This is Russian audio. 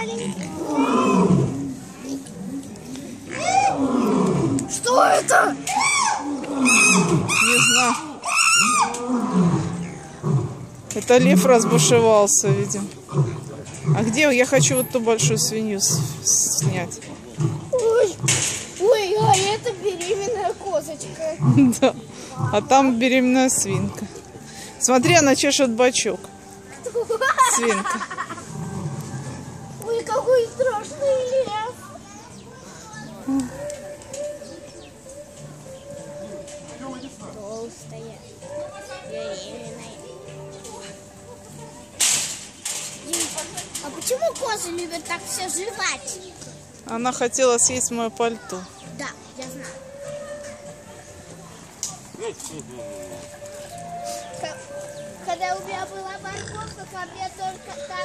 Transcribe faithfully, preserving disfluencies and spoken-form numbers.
маленький. Что это? Не знаю. Это лев разбушевался, видимо. А где? Я хочу вот ту большую свинью снять. Ой, ой, а это беременная козочка. Да. А там беременная свинка. Смотри, она чешет бочок. Свинка. Ой, какой страшный лев. Толстая, беременная. А почему козы любят так все жевать? Она хотела съесть мое пальто. Да, я знаю. Когда у меня была морковка, ко мне только так